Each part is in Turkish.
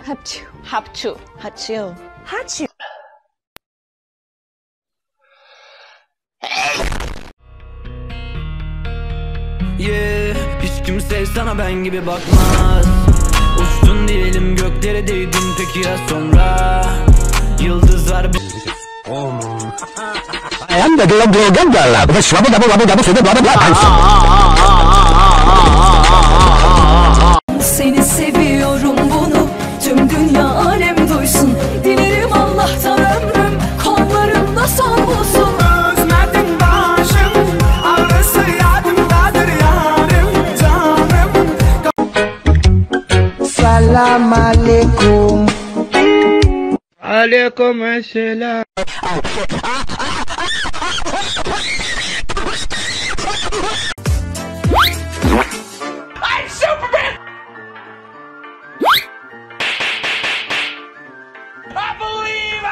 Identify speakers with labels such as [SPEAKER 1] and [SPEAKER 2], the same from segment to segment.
[SPEAKER 1] Hapçu.
[SPEAKER 2] Hapçu. Hapçu.
[SPEAKER 1] Hapçu.
[SPEAKER 3] Yeah, hiç kimse sana ben gibi bakmaz. Uçtun diyelim göklere değdin peki ya sonra? Yıldızlar
[SPEAKER 4] Seni seviyorum bunu tüm dünya alem duysun. Dilerim Allah'tan ömrüm kollarımda son bulsun.
[SPEAKER 5] Özledim başım ağrısı yadımdadır yarim canım.
[SPEAKER 6] Salam aleyküm.
[SPEAKER 5] Aleyküm selam. I'm Superman. I believe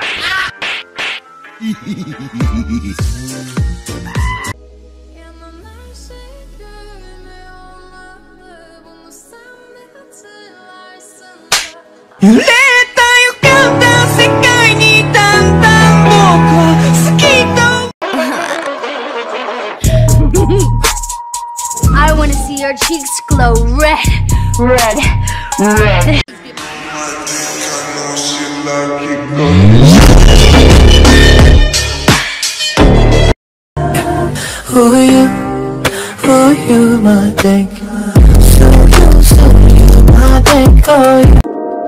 [SPEAKER 7] I want to see your cheeks glow red, red, red.
[SPEAKER 3] Who are you, my thing? So you, my thing, oh you.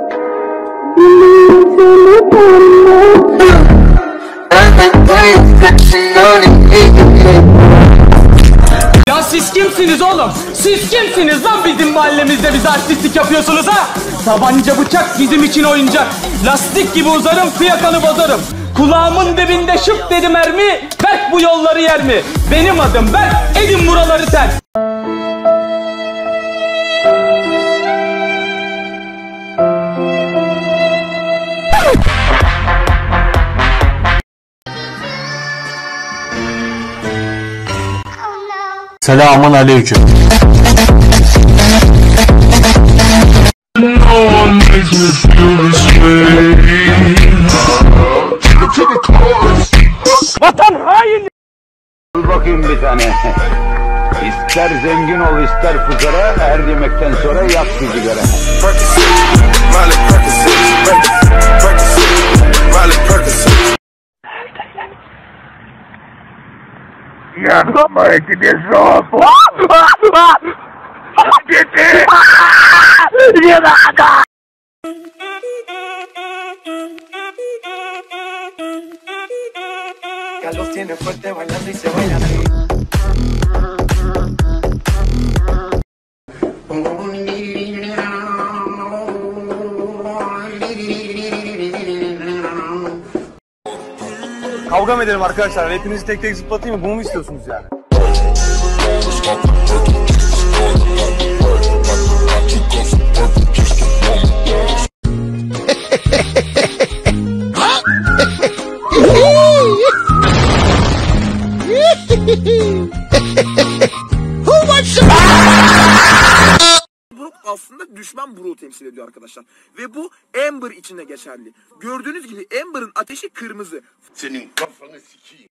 [SPEAKER 5] Ya siz kimsiniz oğlum? Siz kimsiniz lan bizim mahallemizde bize artistlik yapıyorsunuz ha? Tabanca bıçak bizim için oyuncak. Lastik gibi uzarım fiyakanı bozarım. Kulağımın dibinde şıp dedi mermi. Berk bu yolları yer mi? Benim adım Berk, edin buraları ter.
[SPEAKER 8] Selamun aleyküm.
[SPEAKER 5] Vatan hain!
[SPEAKER 9] Dur bakayım bir tane. İster zengin ol ister fukara, her yemekten sonra yak bir sigara.
[SPEAKER 8] Yapma ekini soğuk. Gitti.
[SPEAKER 5] Carlos tiene fuerte bailando y se baila así.
[SPEAKER 8] Kavga mı edelim arkadaşlar? Hepinizi tek tek zıplatayım mı? Bunu mu istiyorsunuz yani?
[SPEAKER 10] Brook aslında düşman Brook'u temsil ediyor arkadaşlar. Ve bu Amber için de geçerli. Gördüğünüz gibi Amber'ın ateşi kırmızı.
[SPEAKER 8] Senin kafanı sikeyim.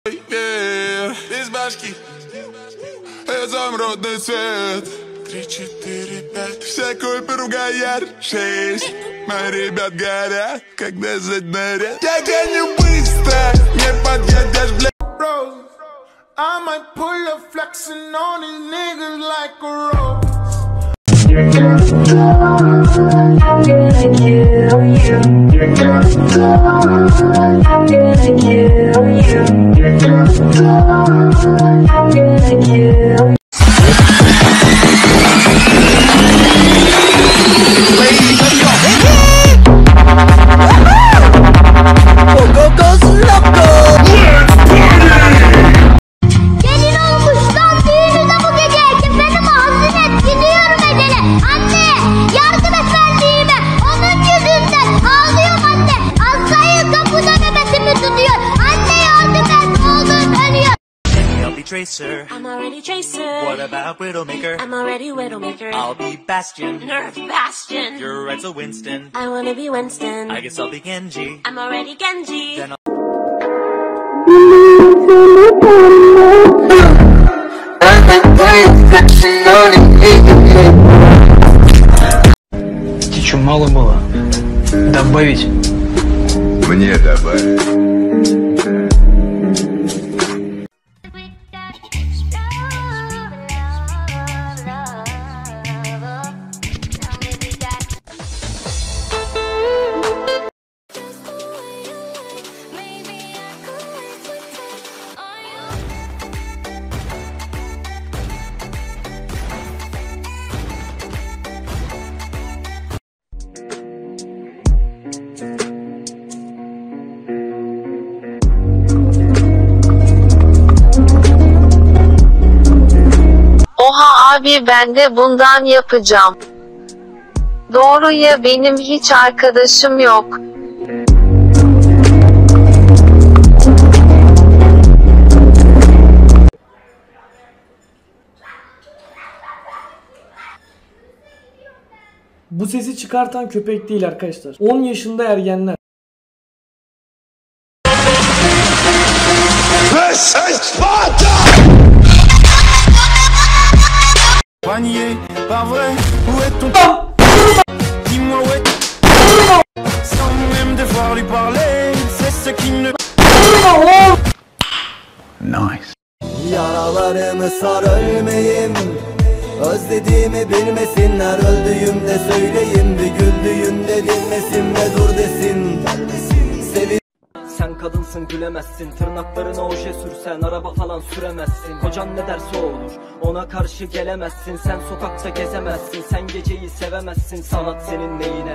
[SPEAKER 11] Вся копия ругает 6. Мои ребят горят, когда заднарят. Я гоню быстро, не подъедешь, бля.
[SPEAKER 5] I might pull a flexin' on these niggas like a rose. I'm gonna kill you. I'm gonna kill you. I'm gonna kill you.
[SPEAKER 1] Tracer.
[SPEAKER 12] I'm already Tracer.
[SPEAKER 1] What about Widowmaker?
[SPEAKER 12] I'm already Widowmaker.
[SPEAKER 1] I'll be Bastion.
[SPEAKER 12] Nerf Bastion.
[SPEAKER 1] You're right, so Winston.
[SPEAKER 12] I wanna be Winston.
[SPEAKER 1] I guess I'll be Genji.
[SPEAKER 12] I'm already Genji.
[SPEAKER 1] Then
[SPEAKER 5] Птичу мало было. Добавить?
[SPEAKER 11] Мне добавить.
[SPEAKER 13] Oha abi ben de bundan yapacağım. Doğru ya benim hiç arkadaşım yok.
[SPEAKER 14] Bu sesi çıkartan köpek değil arkadaşlar. 10 yaşında ergenler.
[SPEAKER 11] This is Sparta!
[SPEAKER 15] Panier, pas vrai, où est ton dis-moi où est sans même devoir lui parler, c'est ce qui ne
[SPEAKER 11] Nice.
[SPEAKER 16] Yaralarımı sar ölmeyim, özlediğimi bilmesinler, öldüğümde söyleyeyim, bir güldüğümde dinmesin ve dur desin.
[SPEAKER 17] Sen kadınsın gülemezsin, tırnaklarına oje sürsen araba falan süremezsin. Kocan ne derse olur, ona karşı gelemezsin. Sen sokakta gezemezsin, sen geceyi sevemezsin. Sanat senin neyine?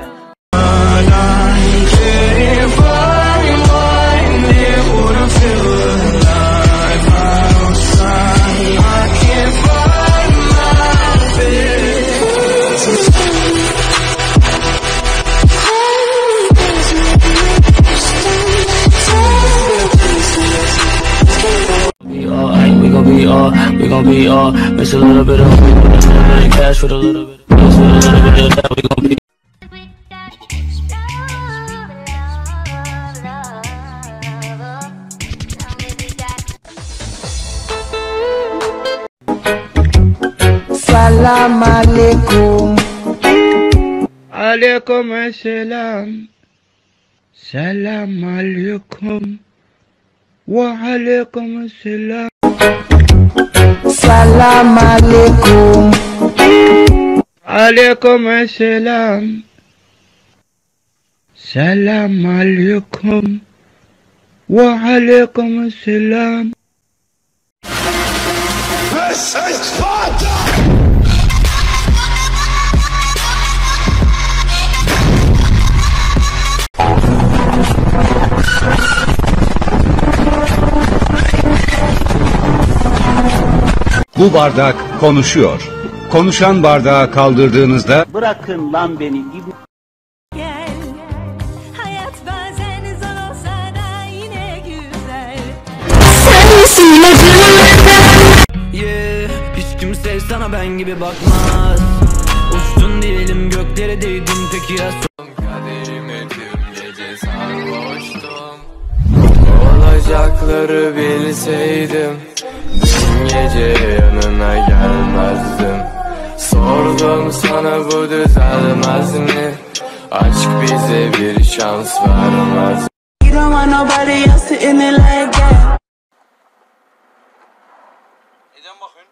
[SPEAKER 3] We gon' be all, mix a little bit of cash with a little bit of this, with a little bit of that. We gon' be.
[SPEAKER 6] Salam alaikum.
[SPEAKER 18] Alaikum selam. Selam alaikum. Wa alaikum selam.
[SPEAKER 6] Salam alaikum.
[SPEAKER 18] Alaikum selam. Selam alaikum. Wa alaikum selam.
[SPEAKER 11] This is Sparta!
[SPEAKER 19] Bu bardak konuşuyor. Konuşan bardağı kaldırdığınızda
[SPEAKER 20] bırakın lan beni.
[SPEAKER 4] Gel, hayat bazen zor olsa da yine güzel.
[SPEAKER 3] Sen misin yeah, hiç kimse sana ben gibi bakmaz. Uçtun diyelim göklere değdin peki ya
[SPEAKER 21] kaderime tüm gece sarhoştum. Olacakları bilseydim dün gece yanına gelmezdim. Sordum sana bu düzelmez mi? Aşk bize bir şans vermez.
[SPEAKER 22] You don't want nobody else sitting there like that.
[SPEAKER 5] Neden bakıyorsun?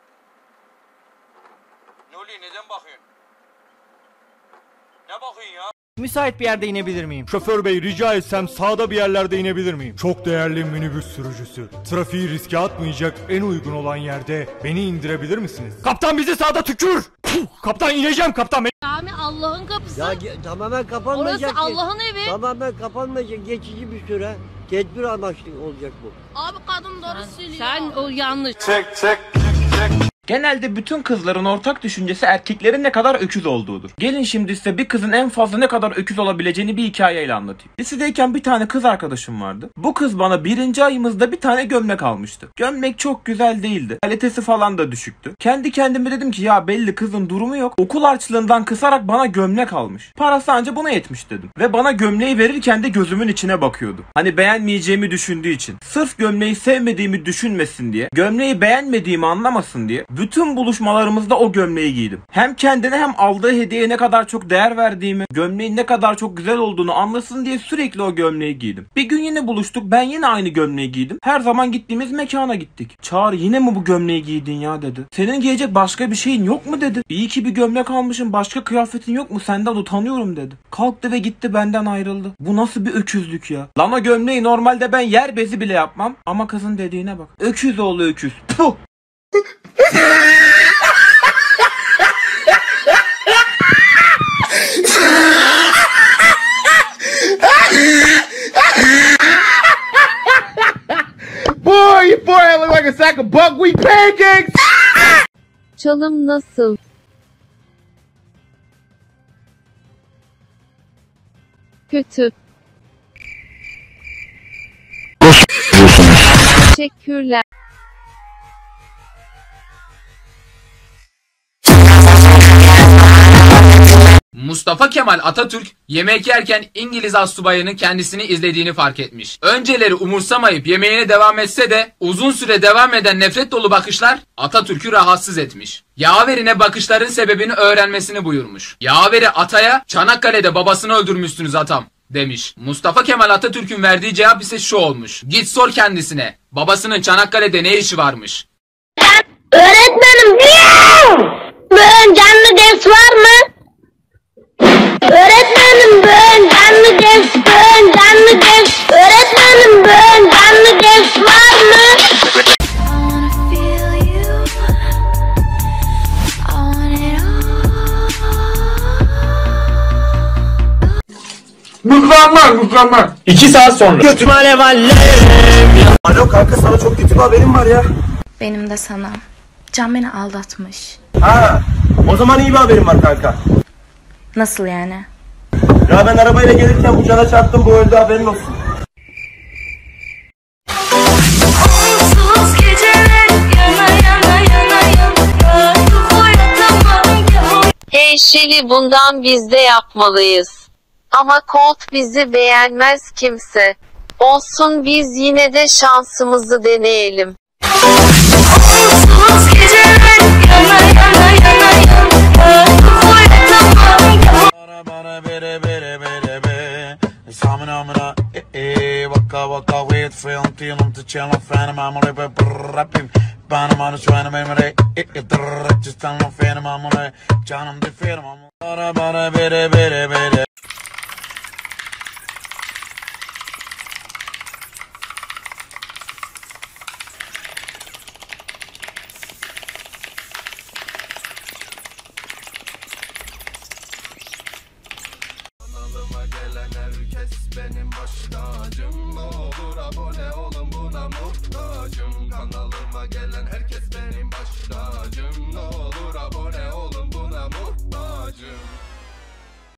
[SPEAKER 5] Ne oluyor, neden bakıyorsun? Ne bakıyorsun ya?
[SPEAKER 23] Müsait bir yerde inebilir miyim?
[SPEAKER 24] Şoför bey rica etsem sağda bir yerlerde inebilir miyim? Çok değerli minibüs sürücüsü. Trafiği riske atmayacak en uygun olan yerde beni indirebilir misiniz? Kaptan bizi sağda tükür! Kaptan ineceğim kaptan.
[SPEAKER 25] Cami Allah'ın kapısı.
[SPEAKER 26] Ya tamamen kapanmayacak.
[SPEAKER 25] Orası Allah'ın evi.
[SPEAKER 26] Tamamen kapanmayacak, geçici bir süre. Tedbir amaçlı olacak bu.
[SPEAKER 25] Abi kadın doğru söylüyor. Sen o yanlış.
[SPEAKER 8] Çek.
[SPEAKER 5] Genelde bütün kızların ortak düşüncesi erkeklerin ne kadar öküz olduğudur. Gelin şimdi size bir kızın en fazla ne kadar öküz olabileceğini bir hikayeyle anlatayım. Lisedeyken bir tane kız arkadaşım vardı. Bu kız bana 1. ayımızda bir tane gömlek almıştı. Gömlek çok güzel değildi. Kalitesi falan da düşüktü. Kendi kendime dedim ki ya belli kızın durumu yok. Okul harçlığından kısarak bana gömlek almış. Parası anca buna yetmiş dedim. Ve bana gömleği verirken de gözümün içine bakıyordu. Hani beğenmeyeceğimi düşündüğü için. Sırf gömleği sevmediğimi düşünmesin diye. Gömleği beğenmediğimi anlamasın diye. Bütün buluşmalarımızda o gömleği giydim. Hem kendine hem aldığı hediyeye ne kadar çok değer verdiğimi, gömleğin ne kadar çok güzel olduğunu anlasın diye sürekli o gömleği giydim. Bir gün yine buluştuk. Ben yine aynı gömleği giydim. Her zaman gittiğimiz mekana gittik. Çağrı yine mi bu gömleği giydin ya dedi. Senin giyecek başka bir şeyin yok mu dedi. İyi ki bir gömlek almışım, başka kıyafetin yok mu, senden utanıyorum dedi. Kalktı ve gitti, benden ayrıldı. Bu nasıl bir öküzlük ya. Lan o gömleği normalde ben yer bezi bile yapmam. Ama kızın dediğine bak. Öküz oğlu öküz. Puh.
[SPEAKER 2] Boy, your forehead look like a sack of buckwheat pancakes.
[SPEAKER 13] Çalım nasıl? Kötü. Teşekkürler.
[SPEAKER 7] Mustafa Kemal Atatürk yemek yerken İngiliz astsubayının kendisini izlediğini fark etmiş. Önceleri umursamayıp yemeğine devam etse de uzun süre devam eden nefret dolu bakışlar Atatürk'ü rahatsız etmiş. Yaverine bakışların sebebini öğrenmesini buyurmuş. Yaveri ataya "Çanakkale'de babasını öldürmüşsünüz atam" demiş. Mustafa Kemal Atatürk'ün verdiği cevap ise şu olmuş: "Git sor kendisine, babasının Çanakkale'de ne işi varmış?"
[SPEAKER 9] Öğretmenim, bugün canlı ders var mı? Öğretmenim, bugün canlı ders, öğretmenim, bugün canlı ders var mı?
[SPEAKER 2] Mükemmel.
[SPEAKER 5] 2 saat sonra.
[SPEAKER 2] Götüme alev alev. Alo kanka, sana çok kötü bir haberim var ya.
[SPEAKER 10] Benim de sana. Can beni aldatmış.
[SPEAKER 2] Ha, o zaman iyi bir haberim var kanka.
[SPEAKER 10] Nasıl yani?
[SPEAKER 2] Ya ben arabayla gelirken bu Can'a çarptım, bu öldü, haberin olsun.
[SPEAKER 13] Hey Şeli, bundan biz de yapmalıyız. Ama Colt bizi beğenmez kimse. Olsun, biz yine de şansımızı deneyelim.
[SPEAKER 11] Benim baş tacım, ne olur abone olun, buna muhtacım. Kanalıma